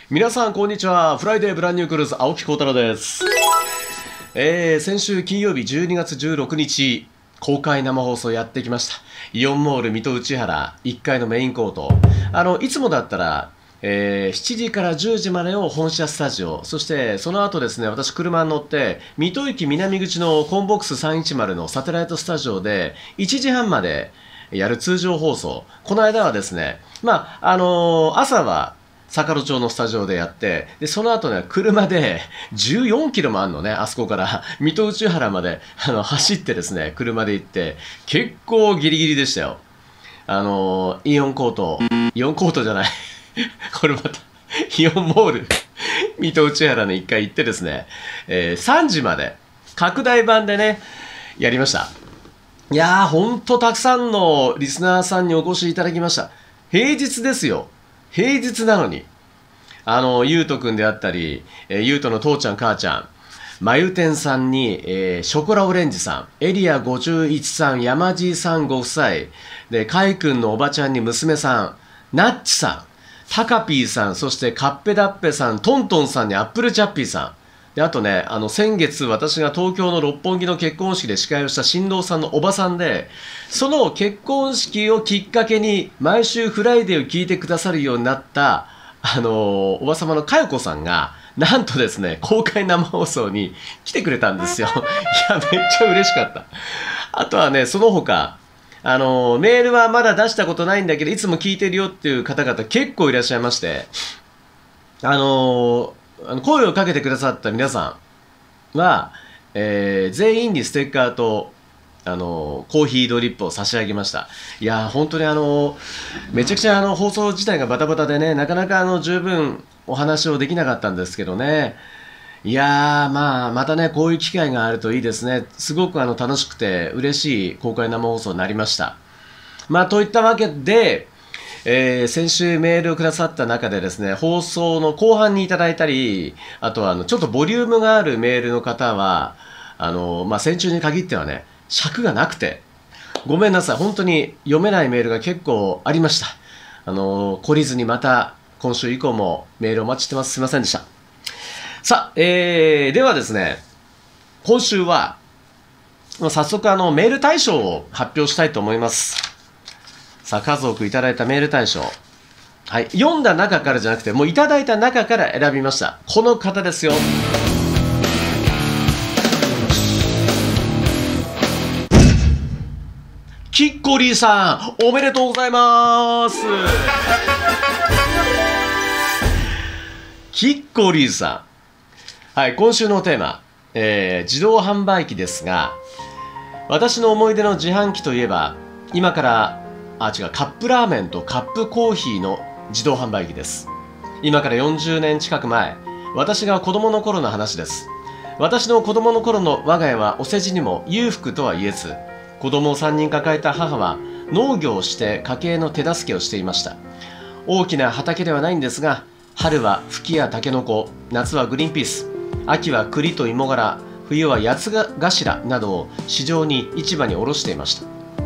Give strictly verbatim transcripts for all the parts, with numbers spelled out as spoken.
皆さんこんにちは。フライデーブランニュークルーズ青木幸太郎です。えー、先週金曜日じゅうにがつじゅうろくにち公開生放送やってきました。イオンモール水戸内原いっかいのメインコート。あのいつもだったら、えー、しちじからじゅうじまでを本社スタジオ、そしてその後ですね、私車に乗って水戸駅南口のコンボックスさんいちまるのサテライトスタジオでいちじはんまでやる通常放送。この間はですね、まああのー、朝は坂戸町のスタジオでやって、でその後ね、車でじゅうよんキロもあるのね、あそこから水戸内原まであの走ってですね、車で行って、結構ギリギリでしたよ。あのイオンコート、イオンコートじゃない、これまた、イオンモール、水戸内原にいっかい行ってですね、えー、さんじまで、拡大版でね、やりました。いやー、ほんとたくさんのリスナーさんにお越しいただきました。平日ですよ。平日なのに、あの、ゆうとくんであったり、えー、ゆうとの父ちゃん母ちゃん、まゆてんさんに、えー、ショコラオレンジさん、エリアごじゅういちさん、山地さんご夫妻、で、かいくんのおばちゃんに娘さん、なっちさん、タカピーさん、そしてカッペダッペさん、トントンさんにアップルチャッピーさん、であとね、あの先月私が東京の六本木の結婚式で司会をした新郎さんのおばさんで、その結婚式をきっかけに毎週フライデーを聞いてくださるようになったあのおばさまの佳代子さんがなんとですね、公開生放送に来てくれたんですよ。いや、めっちゃ嬉しかった。あとはね、その他あのメールはまだ出したことないんだけどいつも聞いてるよっていう方々結構いらっしゃいまして、あのあの声をかけてくださった皆さんは、えー、全員にステッカーと、あのコーヒードリップを差し上げました。いやー、本当にあのめちゃくちゃあの放送自体がバタバタでね、なかなかあの十分お話をできなかったんですけどね。いやー、まあまたね、こういう機会があるといいですね。すごくあの楽しくて嬉しい公開生放送になりました。まあといったわけで、えー、先週メールをくださった中でですね、放送の後半にいただいたり、あとはあのちょっとボリュームがあるメールの方は、あのまあ、先週に限ってはね、尺がなくて、ごめんなさい、本当に読めないメールが結構ありました。あの懲りずにまた今週以降もメールお待ちしてます。すいませんでした。さあ、えー、ではですね、今週は早速あのメール大賞を発表したいと思います。さあ、数多くいただいたメール大賞、はい、読んだ中からじゃなくてもういただいた中から選びました。この方ですよ。キッコリーさん、おめでとうございます。キッコリーさん、はい、今週のテーマ、えー、自動販売機ですが、私の思い出の自販機といえば今からあ、違う、カップラーメンとカップコーヒーの自動販売機です。今からよんじゅうねん近く前、私が子供の頃の話です。私の子供の頃の我が家はお世辞にも裕福とは言えず、子供をさんにん抱えた母は農業をして家計の手助けをしていました。大きな畑ではないんですが、春はフキやタケノコ、夏はグリーンピース、秋は栗と芋がら、冬は八つ頭などを市場に市場に卸していました。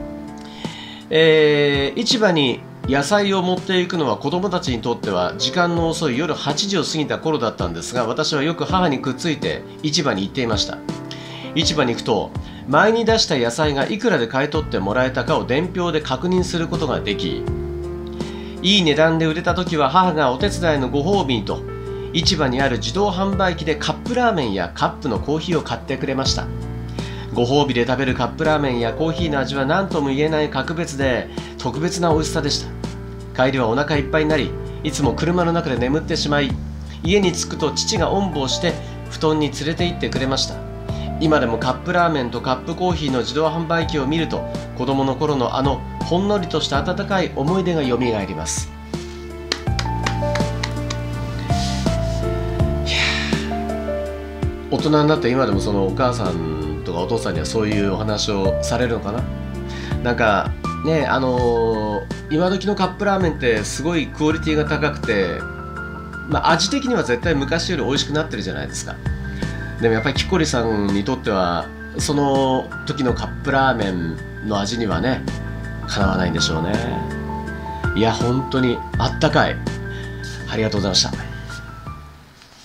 えー、市場に野菜を持っていくのは子供たちにとっては時間の遅い夜はちじを過ぎた頃だったんですが、私はよく母にくっついて市場に行っていました。市場に行くと前に出した野菜がいくらで買い取ってもらえたかを伝票で確認することができ、いい値段で売れた時は母がお手伝いのご褒美にと市場にある自動販売機でカップラーメンやカップのコーヒーを買ってくれました。ご褒美で食べるカップラーメンやコーヒーの味は何とも言えない格別で特別な美味しさでした。帰りはお腹いっぱいになり、いつも車の中で眠ってしまい、家に着くと父がおんぶをして布団に連れて行ってくれました。今でもカップラーメンとカップコーヒーの自動販売機を見ると、子供の頃のあのほんのりとした温かい思い出がよみがえります。いや大人になって今でもそのお母さんとかお父さんにはそういうお話をされるのかな。なんかね、あのー、今時のカップラーメンってすごいクオリティが高くて、まあ、味的には絶対昔より美味しくなってるじゃないですか。でもやっぱりキッコリさんにとってはその時のカップラーメンの味にはねかなわないんでしょうね。いや本当にあったかい、ありがとうございました。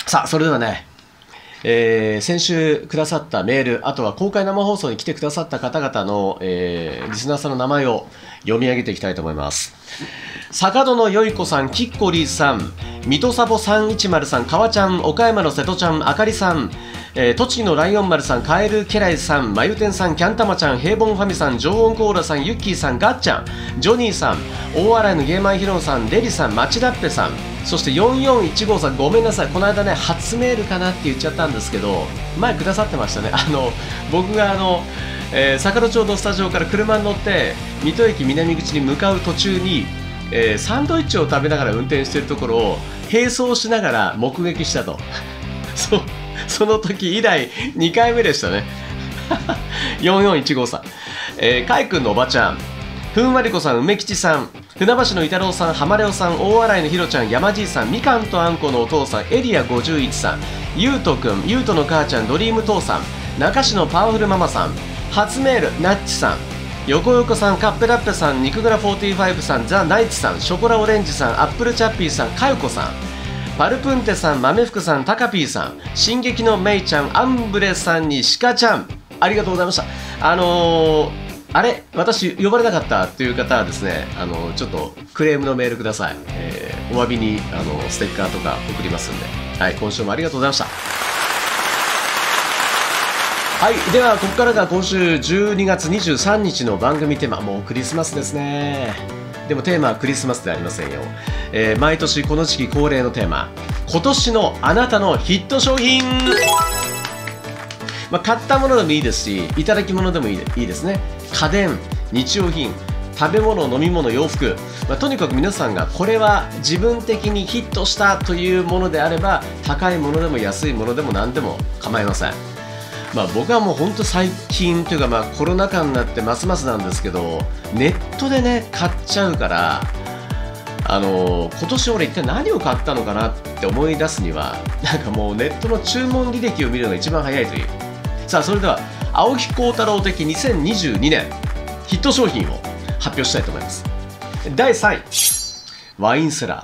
さあ、それではね、えー、先週くださったメール、あとは公開生放送に来てくださった方々の、えー、リスナーさんの名前を読み上げていきたいと思います。坂戸のよいこさん、キッコリーさん、水戸サボさんいちまるさん、かわちゃん、岡山の瀬戸ちゃん、あかりさん、えー、栃木のライオン丸さん、カエルケライさん、まゆてんさん、キャンタマちゃん、平凡ファミさん、常温コーラさん、ユッキーさん、ガッチャン、ジョニーさん、大洗のゲーマンヒロンさん、デリさん、マチダッペさん、そしてよんよんいちごさん、ごめんなさい、この間ね、初メールかなって言っちゃったんですけど、前くださってましたね。あの僕があの、えー、坂戸町のスタジオから車に乗って水戸駅南口に向かう途中に、えー、サンドイッチを食べながら運転しているところを並走しながら目撃したとそ, その時以来にかいめでしたねよんよんいちごさん、えー、かいくんのおばちゃん、ふんわりこさん、梅吉さん、船橋のいたろうさん、浜レオさん、大洗のひろちゃん、山じいさん、みかんとあんこのお父さん、エリアごじゅういちさん、ゆうとくん、ゆうとの母ちゃん、ドリーム父さん、中市のパワフルママさん、初メール、ナッチさん、よこよこさん、カッペラッペさん、肉グラフォーティーファイブさん、ザ・ナイツさん、ショコラオレンジさん、アップルチャッピーさん、かよこさん、パルプンテさん、豆福さん、タカピーさん、進撃のメイちゃん、アンブレさんにシカちゃん、ありがとうございました。あのーあれ私呼ばれなかったという方はですね、あのちょっとクレームのメールください。えー、お詫びにあのステッカーとか送りますんで、はい、今週もありがとうございました。はい、ではここからが今週じゅうにがつにじゅうさんにちの番組テーマ。もうクリスマスですね。でもテーマはクリスマスではありませんよ。えー、毎年この時期恒例のテーマ、今年のあなたのヒット商品。まあ、買ったものでもいいですし、いただき物でもいいでいいですね。家電、日用品、食べ物、飲み物、洋服、まあ、とにかく皆さんがこれは自分的にヒットしたというものであれば、高いものでも安いものでも何でも構いません。まあ、僕はもう本当最近というか、まあコロナ禍になってますますなんですけど、ネットでね買っちゃうから、あのー、今年俺一体何を買ったのかなって思い出すには、なんかもうネットの注文履歴を見るのが一番早いという。さあ、それでは青木幸太郎的にせんにじゅうにねんヒット商品を発表したいと思います。だいさんい、ワインセラー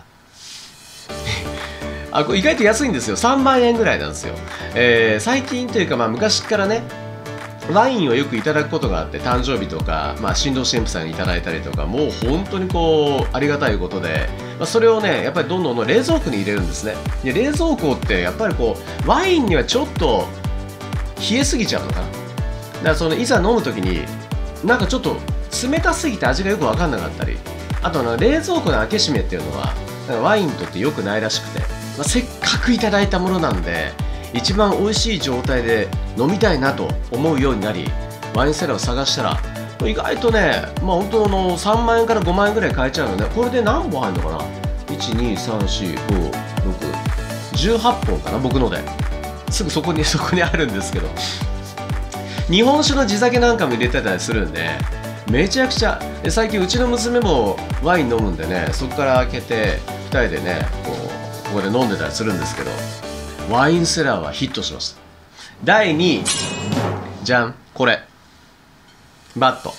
あ、これ意外と安いんですよ。さんまんえんぐらいなんですよ。えー、最近というか、まあ、昔からねワインをよくいただくことがあって、誕生日とか、まあ、新郎新婦さんにいただいたりとか、もう本当にこうありがたいことで、まあ、それをねやっぱりどんどん冷蔵庫に入れるんですね。で冷蔵庫ってやっぱりこうワインにはちょっと冷えすぎちゃうのかな。だからそのいざ飲むときになんかちょっと冷たすぎて味がよく分かんなかったり、あとは冷蔵庫の開け閉めっていうのはワインにとって良くないらしくて、まあ、せっかくいただいたものなんで一番美味しい状態で飲みたいなと思うようになり、ワインセラーを探したら意外とね、まあ本当のさんまんえんからごまんえんぐらい買えちゃうので、これで何本入るのかな、いち、に、さん、よん、ご、ろく、じゅうはっぽんかな、僕のですぐそこにそこにあるんですけど、日本酒の地酒なんかも入れてたりするんで、めちゃくちゃ最近うちの娘もワイン飲むんでね、そこから開けてふたりでねこうここで飲んでたりするんですけど、ワインセラーはヒットしました。だいにい、じゃん、これバット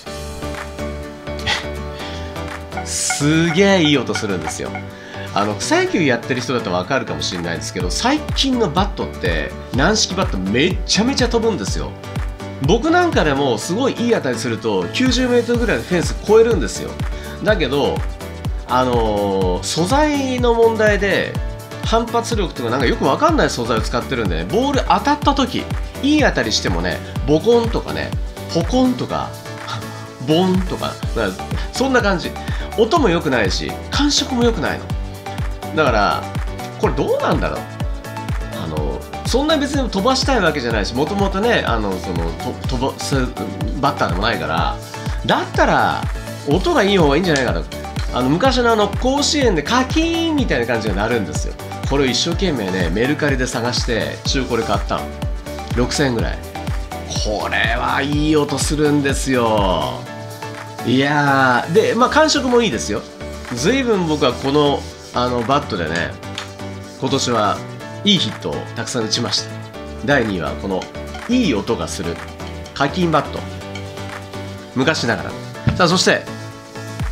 すげえいい音するんですよ。あの草野球やってる人だと分かるかもしれないですけど、最近のバットって軟式バットめちゃめちゃ飛ぶんですよ。僕なんかでもすごいいい当たりするときゅうじゅうメートルぐらいのフェンス越えるんですよ。だけどあのー、素材の問題で反発力とかなんかよく分かんない素材を使ってるんでね、ボール当たった時いい当たりしてもね、ボコンとかねポコンとかボンとか、そんな感じ。音も良くないし感触も良くないのだから、これどうなんだろう。あのそんな別に飛ばしたいわけじゃないし、もともとねあのそのと飛ばすバッターでもないから、だったら音がいい方がいいんじゃないかと。あの昔のあの甲子園でカキーンみたいな感じになるんですよ。これを一生懸命ねメルカリで探して中古で買ったの、ろくせんえんぐらい。これはいい音するんですよ。いやーで、まあ感触もいいですよ。随分僕はこのあのバットでね今年はいいヒットをたくさん打ちました。だいにいはこのいい音がする課金バット、昔ながらの。さあそして、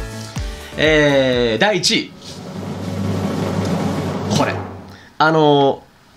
えー、だいいちい、これあの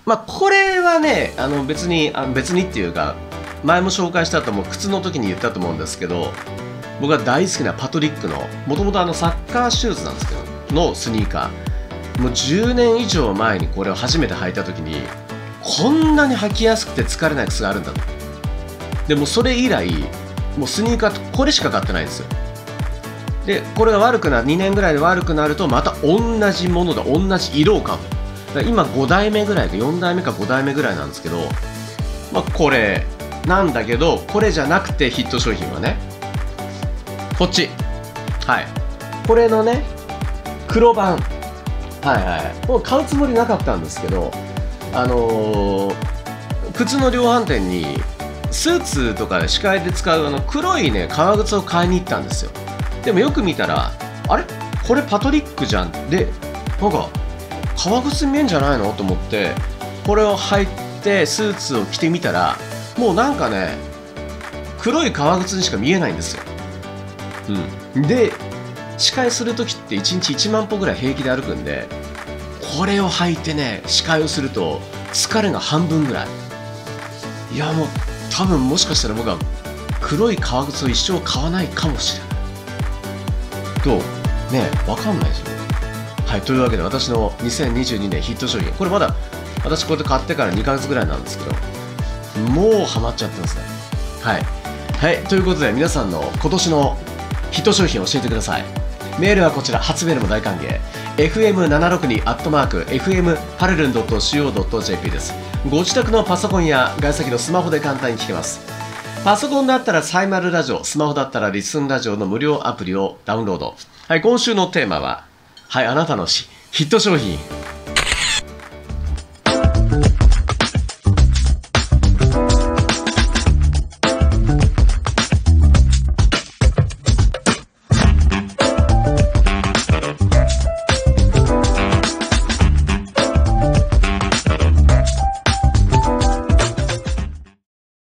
まあこれはね、あの別にあの別にっていうか、前も紹介したと思う靴の時に言ったと思うんですけど、僕が大好きなパトリックの、もともとあのサッカーシューズなんですけどのスニーカー、もうじゅうねん以上前にこれを初めて履いた時に、こんなに履きやすくて疲れない靴があるんだと。でもそれ以来もうスニーカーとこれしか買ってないんですよ。でこれが悪くなるにねんぐらいで悪くなるとまた同じもので同じ色を買う。だから今ごだいめぐらいでよんだいめかごだいめぐらいなんですけど、まあ、これなんだけど、これじゃなくてヒット商品はねこっち、はいこれのね黒版、はいはいもう買うつもりなかったんですけど、あのー、靴の量販店にスーツとかで視界で使うあの黒いね革靴を買いに行ったんですよ。でもよく見たら、あれこれパトリックじゃん、でなんか革靴見えんじゃないのと思って、これを履いてスーツを着てみたら、もうなんかね黒い革靴にしか見えないんですよ。うんで視界する時っていちにちいちまんぽぐらい平気で歩くんで、これを履いてね視界をすると疲れが半分ぐらい。いやもう多分もしかしたら僕は黒い革靴を一生買わないかもしれないとね、わかんないですよ。はい、というわけで私のにせんにじゅうにねんヒット商品、これまだ私これで買ってからにかげつぐらいなんですけど、もうハマっちゃってますね。はい、はい、ということで皆さんの今年のヒット商品を教えてください。メールはこちら、初メールも大歓迎 エフエムななろくに アットマーク エフエム パルルン ドット シーオー ドット ジェーピー です。ご自宅のパソコンや外先のスマホで簡単に聞けます。パソコンだったらサイマルラジオ、スマホだったらリスンラジオの無料アプリをダウンロード。はい、今週のテーマは、はい、あなたのヒット商品。